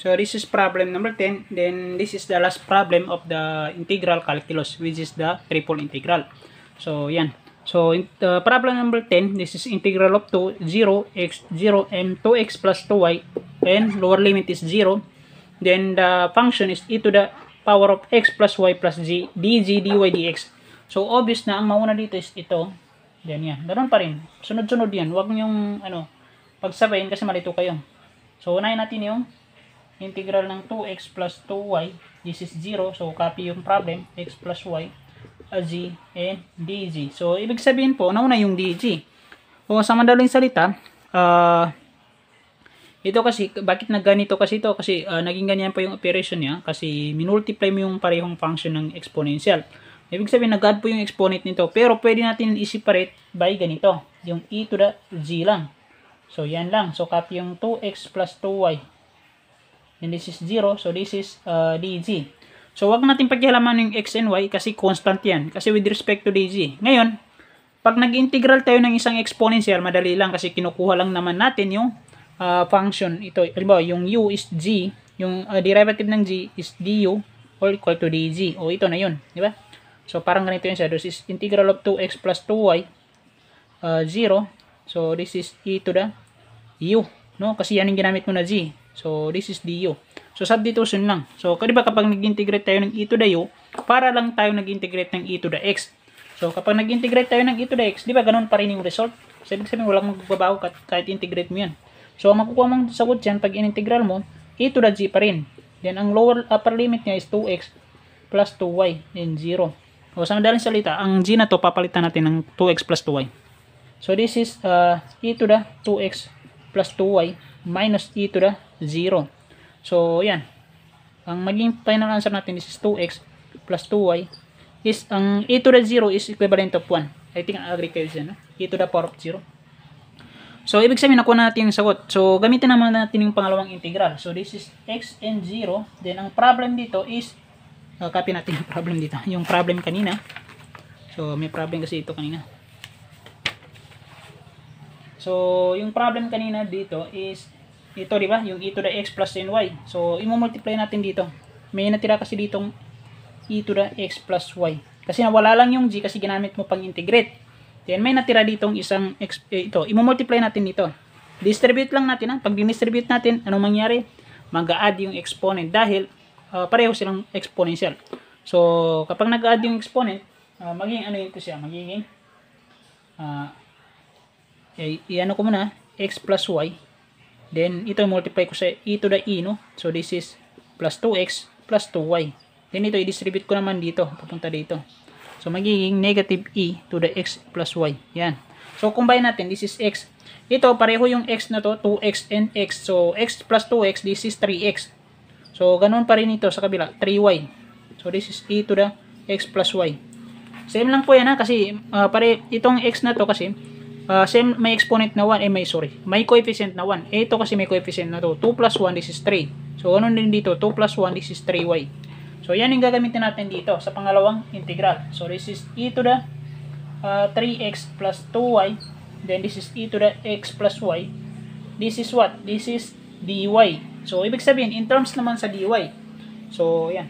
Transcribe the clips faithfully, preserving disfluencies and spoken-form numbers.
So this is problem number ten. Then this is the last problem of the integral calculus, which is the triple integral. So yan. So in the problem number ten, this is integral of two, zero, x, zero, and two x plus two y, and lower limit is zero. Then the function is e to the power of x plus y plus g, dg, dy, dx. So obvious na ang mauna dito is ito. Then yan. Ganun pa rin. Sunod-sunod yan. Huwag niyong ano, pagsabayin kasi malito kayo. So unahin natin yung integral ng two x plus two y. This is zero. So copy yung problem. X plus y, a z, and dg. So ibig sabihin po, nauna yung dg. O sa madaling salita, uh, ito kasi, bakit nagganito kasi ito? Kasi uh, naging ganyan po yung operation niya. Kasi minultiply mo yung parehong function ng exponential. Ibig sabihin, nag-add po yung exponent nito. Pero pwede natin i-separate by ganito. Yung e to the z lang. So, yan lang. So, copy yung two x plus two y. And this is zero. So, this is uh, dg. So, wag natin paghihalaman yung x and y kasi constant yan. Kasi with respect to dg. Ngayon, pag nag-integral tayo ng isang exponential, madali lang kasi kinukuha lang naman natin yung uh, function. Ito, halimbawa, yung u is g. Yung uh, derivative ng g is du or equal to dg. O, ito na yun. Di ba? So, parang ganito yun siya. This is integral of two x plus two y, uh, zero. So, this is e to the u. No? Kasi yan yung ginamit mo na g. So, this is du. So, substitution lang. So, diba kapag nag-integrate tayo ng e to the u, para lang tayo nag-integrate ng e to the x. So, kapag nag-integrate tayo ng e to the x, diba ganun pa rin yung result? So, ibig sabihin, walang magbabago kahit integrate mo yan. So, ang makukuha mong sagot dyan, pag in-integral mo, e to the g pa rin. Then, ang lower upper limit niya is two x plus two y, then zero. O sa madaling salita, ang g na to papalitan natin ng two x plus two y. So this is uh, e to the two x plus two y minus e to the zero. So yan. Ang maging final answer natin is two x plus two y is ang e to the zero is equivalent of one. I think agree kayo dyan. No? E to the power of zero. So ibig sabihin nakuha natin yung sagot. So gamitin naman natin yung pangalawang integral. So this is x and zero. Then ang problem dito is Uh, copy natin yung problem dito. Yung problem kanina. So, may problem kasi ito kanina. So, yung problem kanina dito is ito, di ba? Yung e to the x plus n y. So, i-multiply natin dito. May natira kasi ditong e to the x plus y. Kasi nawala lang yung g kasi ginamit mo pang integrate. Then, may natira ditong isang x, eh, ito. I-multiply natin dito. Distribute lang natin. Ha? Pag distribute natin, anong mangyari? Mag-a-add yung exponent dahil Uh, pareho silang exponential. So, kapag nag-add yung exponent, uh, magiging ano ito siya? Magiging, uh, i-ano ko muna, x plus y. Then, ito multiply ko sa e to the e, no? So, this is plus two x plus two y. Then, ito i-distribute ko naman dito, papunta dito. So, magiging negative e to the x plus y. Yan. So, combine natin. This is x. Ito, pareho yung x na to, two x and x. So, x plus two x, this is three x. So, ganun pa rin ito sa kabila, three y. So, this is e to the x plus y. Same lang po yan ha, kasi uh, pare, itong x na to kasi, uh, same, may exponent na one, eh may, sorry, may coefficient na one. Eh, ito kasi may coefficient na to, two plus one, this is three. So, ganun din dito, two plus one, this is three y. So, yan yung gagamitin natin dito sa pangalawang integral. So, this is e to the uh, three x plus two y. Then, this is e to the x plus y. This is what? This is dy. So, ibig sabihin, in terms naman sa dy. So, yan.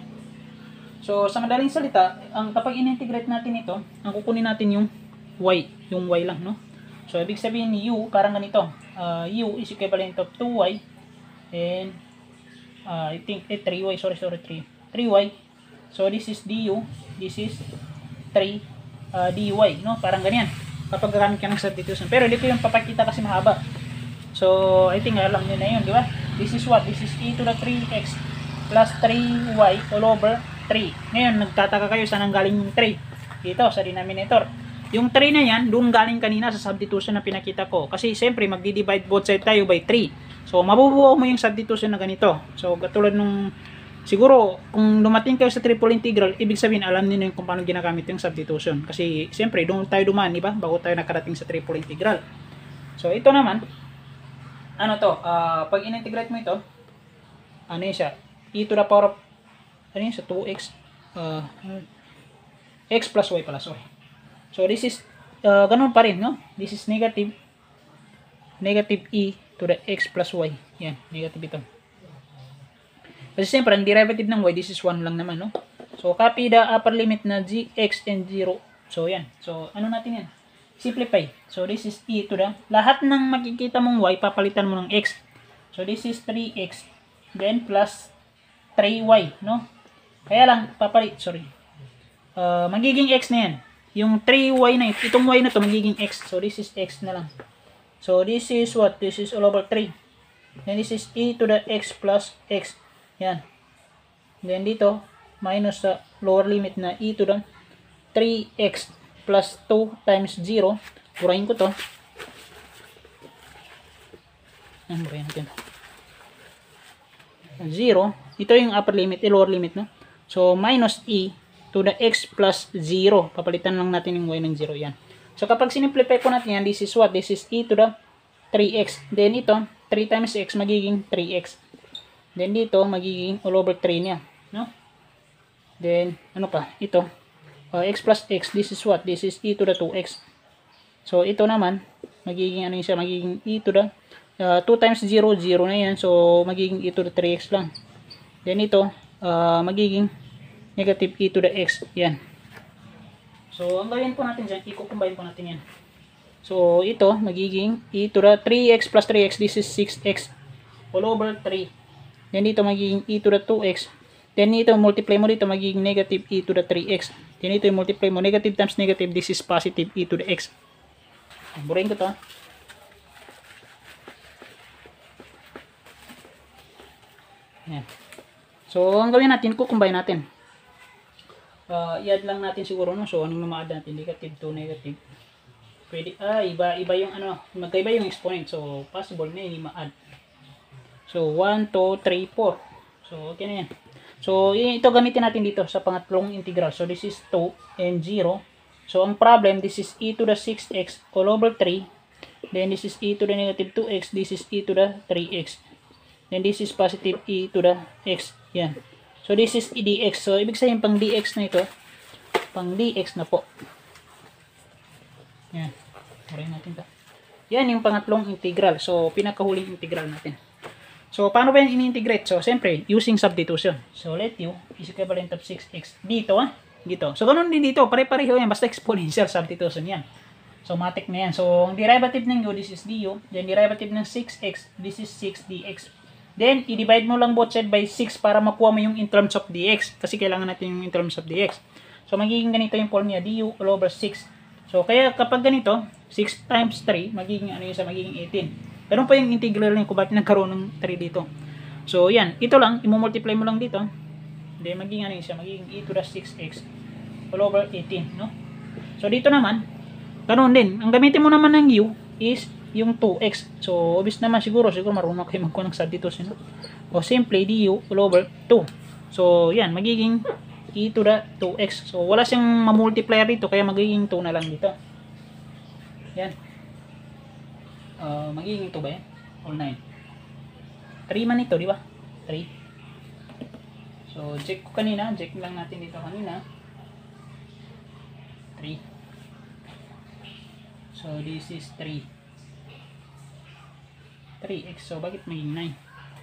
So, sa madaling salita, ang kapag in-integrate natin ito, ang kukunin natin yung y. Yung y lang, no? So, ibig sabihin ni u, parang ganito. Uh, u is equivalent of two y. And, uh, I think, eh, three y. Sorry, sorry, three. three y. So, this is du. This is three uh, dy, no? Parang ganyan. Kapag gagamit ka ng substitution. Pero, dito yung papakita kasi mahaba. So, I think alam nyo na yun, di ba? This is what? This is e to the three x plus three y all over three. Ngayon, nagtataka kayo saan ang galing yung three. Dito, sa denominator. Yung three na yan, doon galing kanina sa substitution na pinakita ko. Kasi, siyempre, magdi-divide both side tayo by three. So, mabubuo mo yung substitution na ganito. So, katulad nung, siguro, kung dumating kayo sa triple integral, ibig sabihin, alam niyo kung paano ginagamit yung substitution. Kasi, siyempre, doon tayo dumaan, di ba? Bago tayo nakarating sa triple integral. So, ito naman, ano to, uh, pag in-integrate mo ito, ano yun siya, e to the power of, ano yun siya, two x, uh, x plus y pala, sorry. So, this is, uh, ganun pa rin, no? This is negative, negative e to the x plus y. Yan, negative ito. Kasi siyempre, ang derivative ng y, this is one lang naman, no? So, copy the upper limit na gx and zero. So, yan. So, ano natin yan? Simplify. So, this is e to the, lahat ng makikita mong y, papalitan mo ng x. So, this is three x, then plus three y, no? Kaya lang, papalit, sorry. Uh, magiging x na yan. Yung three y na, itong y na to, magiging x. So, this is x na lang. So, this is what? This is all over three. Then, this is e to the x plus x. Yan. Then, dito, minus sa lower limit na e to the three x plus two times zero. Burahin ko to. Yan, burahin natin. zero. Ito yung upper limit, eh, lower limit, no? So, minus e to the x plus zero. Papalitan lang natin yung y ng zero. Yan. So, kapag sinimplify ko natin yan, this is what? This is e to the three x. Then, ito, three times x, magiging three x. Then, dito, magiging all over three niya. No? Then, ano pa? Ito, uh, x plus x, this is what? This is e to the two x. So, ito naman, magiging ano yun siya? Magiging e to the uh, two times zero, zero na yan. So, magiging e to the three x lang. Then, ito, uh, magiging negative e to the x. Yan. So, ang gawin po natin dyan, i-combine po natin yan. So, ito, magiging e to the three x plus three x, this is six x all over three. Then, dito, magiging e to the two x. Then, ito, multiply mo dito, magiging negative e to the three x. Then, ito, multiply mo, negative times negative, this is positive e to the x. Burahin ko to. Yan. So, ang gawin natin, kukumbine natin. Uh, i-add lang natin siguro, no? So, anong ma-add natin? Negative to negative. Pwede, ah, iba, iba yung ano, magkaiba yung exponent. So, possible na yun, ma-add. So, one, two, three, four. So, okay na yan. So, ito gamitin natin dito sa pangatlong integral. So, this is two and zero. So, ang problem, this is e to the six x all over three. Then, this is e to the negative two x. This is e to the three x. Then, this is positive e to the x. Yan. So, this is e dx. So, ibig sabihin, pang dx na ito. Pang dx na po. Yan. Uray natin ito. Yan yung pangatlong integral. So, pinakahuling integral natin. So, paano ba yung in-integrate? So, siyempre, using substitution. So, let u is equivalent of six x. Dito, ah. Dito. So, ganun din dito. Pare-pareho yan. Basta exponential substitution yan. So, matik na yan. So, ang derivative ng u, this is du. Then, derivative ng six x, this is six dx. Then, i-divide mo lang both side by six para makuha mo yung in terms of dx. Kasi kailangan natin yung in terms of dx. So, magiging ganito yung form niya. Du all over six. So, kaya kapag ganito, six times three, magiging ano yun sa magiging eighteen. Ganun pa yung integral niya kung bakit nagkaroon ng three dito. So, yan. Ito lang. I-multiply mo lang dito. Then, magiging ano yun siya. Magiging e to the six x all over eighteen. No? So, dito naman, ganun din. Ang gamitin mo naman ng u is yung two x. So, obvious naman siguro. Siguro marunong kayo magkuha ng substitution. No? O, simply du all over two. So, yan. Magiging e to the two x. So, wala siyang mamultiplier dito. Kaya magiging two na lang dito. Yan. Uh, magiging ito ba yan? All nine. three man ito, di ba? three. So, check ko kanina. Check lang natin dito kanina. three. So, this is three. three x. So, bakit maging nine?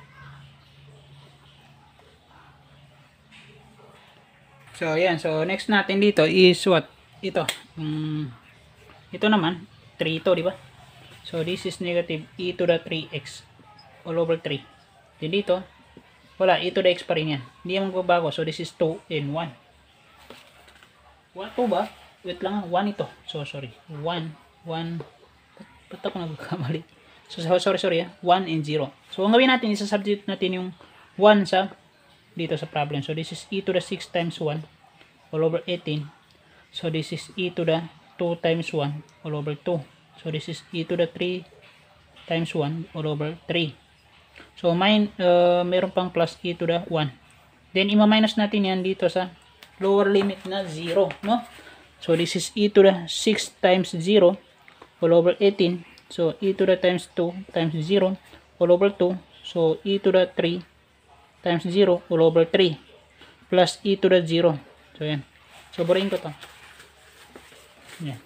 So, yan. So, next natin dito is what? Ito. Um, ito naman. three ito, di ba? So, this is negative e to the three x all over three. Then dito, wala, e to the x pa rin yan. Hindi yan magbabago. So, this is two and one. one, two ba? Wait lang, one ito. So, sorry. one, one. Ba't ako nagkamali? So, sorry, sorry. one and zero. So, ang gawin natin, isa-substitute natin yung one sa dito sa problem. So, this is e to the six times one all over eighteen. So, this is e to the two times one all over two. So, this is e to the three times one all over three. So, mine, uh, meron pang plus e to the one. Then, ima-minus natin yan dito sa lower limit na zero, no? So, this is e to the six times zero all over eighteen. So, e to the times two times zero all over two. So, e to the three times zero all over three. Plus e to the zero. So, yan. So, burahin ko to. Yan.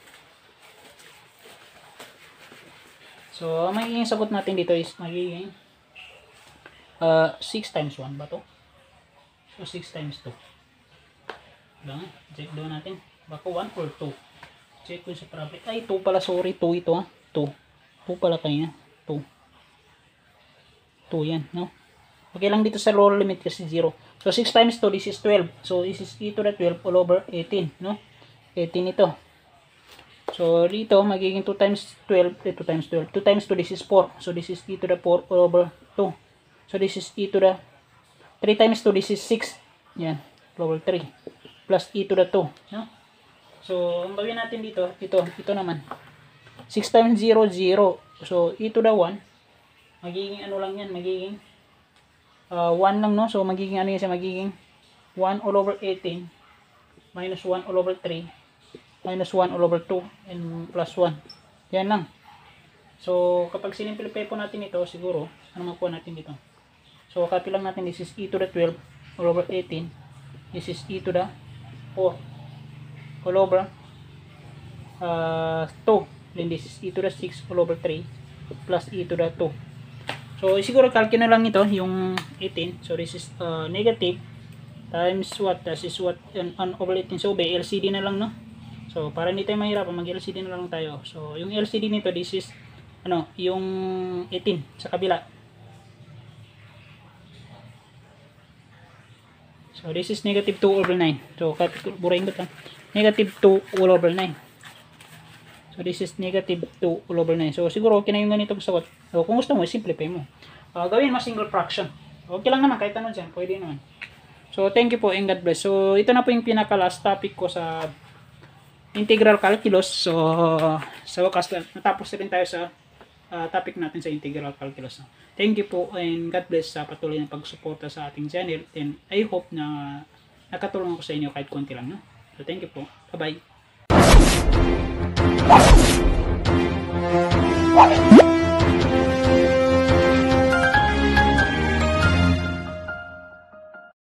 So, ang magiging sagot natin dito is magiging uh, six times one ba to? So, six times two. Lang, check doon natin. Baka one or two. Check ko sa problem. Ay, two pala. Sorry, two ito ha. two. two pala kanina. two. two yan, no? Okay lang dito sa lower limit kasi zero. So, six times two, this is twelve. So, this is e to the twelve all over eighteen, no? eighteen ito. So, dito, magiging two times twelve, eh, two times twelve. two times two, this is four. So, this is e to the four all over two. So, this is e to the three times two, this is six. Yan, all over three. Plus e to the two, no? So, ang gawin natin dito, ito, ito naman. six times zero, zero. So, e to the one, magiging ano lang yan, magiging uh, one lang, no? So, magiging ano yan siya, magiging one all over eighteen minus one all over three minus one all over two and plus one. Yan lang. So, kapag sinimplify po natin ito, siguro, ano makuha natin dito? So, copy lang natin, this is e to the twelve all over eighteen. This is e to the four all over uh, two. Then this is e to the six all over three plus e to the two. So, siguro calculate na lang ito, yung eighteen. So, this is uh, negative times what? This is what? one over eighteen. So, by L C D na lang, no? So, para hindi tayo mahirap, mag-L C D na lang tayo. So, yung L C D nito, this is, ano, yung eighteen sa kabila. So, this is negative two over nine. So, burahin ko ito. Negative two all over nine. So, this is negative two all over nine. So, siguro, okay na yung ganitong sagot. So, kung gusto mo, simplify mo. Uh, gawin mo single fraction. Okay lang naman, kahit ano dyan. Pwede naman. So, thank you po and God bless. So, ito na po yung pinaka-last topic ko sa integral calculus. So, sa wakas, natapos na rin tayo sa uh, topic natin sa integral calculus. Thank you po and God bless sa patuloy na pagsuporta sa ating channel. And I hope na nakatulong ako sa inyo kahit konti lang. No? So, thank you po. Bye-bye.